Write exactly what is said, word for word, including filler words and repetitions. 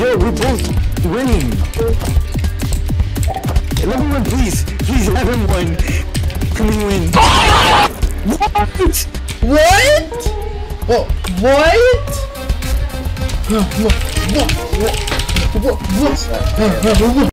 Yo, we're both winning. Let me win, please. Please have him win. Can we win? What? What? Oh, what? What? What? What? What? What?